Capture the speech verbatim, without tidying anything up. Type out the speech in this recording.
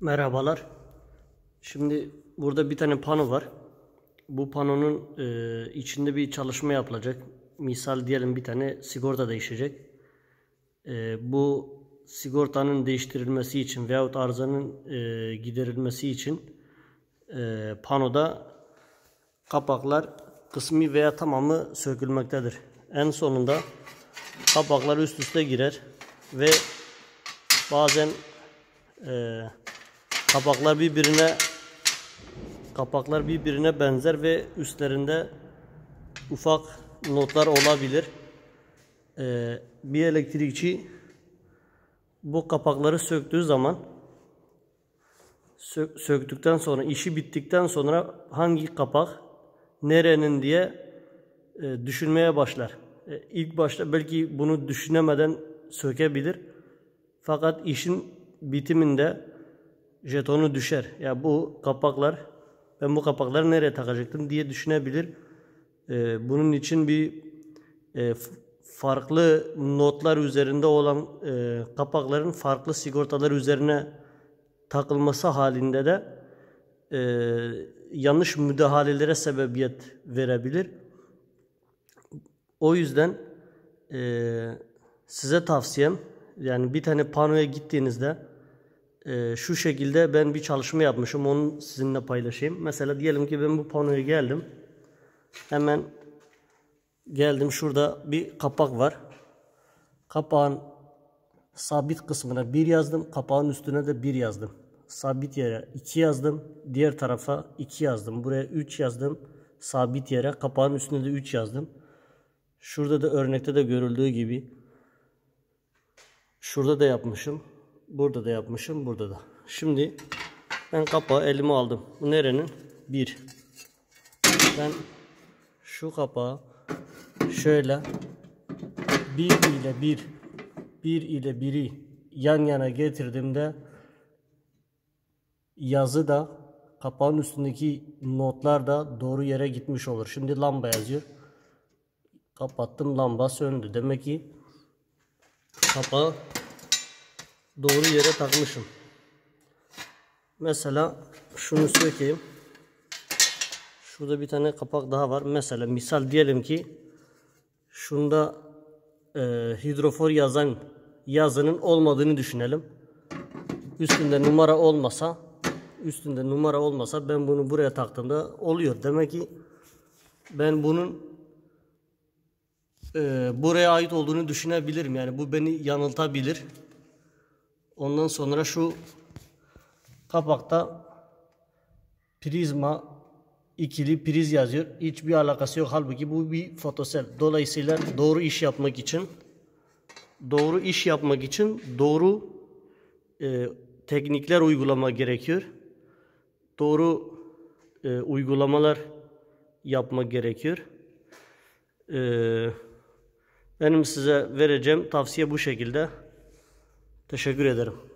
Merhabalar. Şimdi burada bir tane pano var. Bu panonun e, içinde bir çalışma yapılacak. Misal diyelim bir tane sigorta değişecek. E, bu sigortanın değiştirilmesi için veyahut arızanın e, giderilmesi için e, panoda kapaklar kısmi veya tamamı sökülmektedir. En sonunda kapaklar üst üste girer ve bazen e, kapaklar birbirine kapaklar birbirine benzer ve üstlerinde ufak notlar olabilir. Ee, bir elektrikçi bu kapakları söktüğü zaman sök, söktükten sonra işi bittikten sonra hangi kapak nerenin diye e, düşünmeye başlar. E, ilk başta belki bunu düşünemeden sökebilir. Fakat işin bitiminde jetonu düşer. Ya bu kapaklar, ben bu kapakları nereye takacaktım diye düşünebilir. Ee, bunun için bir e, farklı notlar üzerinde olan e, kapakların farklı sigortalar üzerine takılması halinde de e, yanlış müdahalelere sebebiyet verebilir. O yüzden e, size tavsiyem, yani bir tane panoya gittiğinizde Ee, şu şekilde ben bir çalışma yapmışım, onu sizinle paylaşayım. Mesela diyelim ki ben bu panoya geldim. Hemen geldim, şurada bir kapak var. Kapağın sabit kısmına bir yazdım. Kapağın üstüne de bir yazdım. Sabit yere iki yazdım. Diğer tarafa iki yazdım. Buraya üç yazdım. Sabit yere kapağın üstüne de üç yazdım. Şurada da örnekte de görüldüğü gibi şurada da yapmışım. Burada da yapmışım, burada da. Şimdi ben kapağı elime aldım. Bu nerenin? bir. Ben şu kapağı şöyle bir ile bir, bir ile biri yan yana getirdiğimde yazı da kapağın üstündeki notlar da doğru yere gitmiş olur. Şimdi lamba yazıyor. Kapattım, lamba söndü. Demek ki kapağı doğru yere takmışım. Mesela şunu sökeyim. Şurada bir tane kapak daha var. Mesela misal diyelim ki şunda e, hidrofor yazan yazının olmadığını düşünelim. Üstünde numara olmasa üstünde numara olmasa ben bunu buraya taktığımda oluyor. Demek ki ben bunun e, buraya ait olduğunu düşünebilirim. Yani bu beni yanıltabilir. Ondan sonra şu kapakta prizma ikili priz yazıyor. Hiçbir alakası yok. Halbuki bu bir fotosel. Dolayısıyla doğru iş yapmak için doğru iş yapmak için doğru e, teknikler uygulama gerekiyor. Doğru e, uygulamalar yapmak gerekiyor. E, benim size vereceğim tavsiye bu şekilde. Teşekkür ederim.